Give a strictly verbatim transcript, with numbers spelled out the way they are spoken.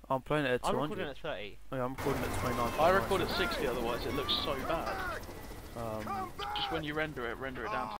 I'm playing it at two I'm hundred. recording at thirty. Oh, yeah, I'm recording at twenty-nine. I record at sixty, otherwise it looks so bad. Um, Just when you render it, render it down to